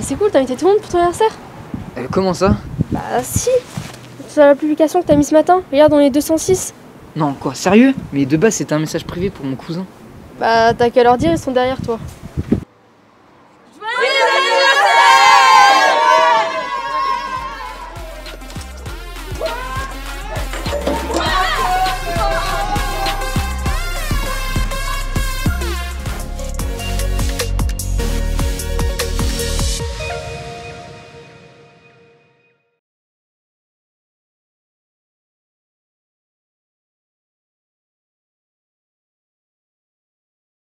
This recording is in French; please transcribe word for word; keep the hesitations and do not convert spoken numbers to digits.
c'est cool, t'as invité tout le monde pour ton anniversaire? Euh, comment ça? Bah si. C'est la publication que t'as mis ce matin. Regarde, on est deux cent six. Non, quoi, sérieux? Mais de base, c'était un message privé pour mon cousin. Bah t'as qu'à leur dire, ils sont derrière toi.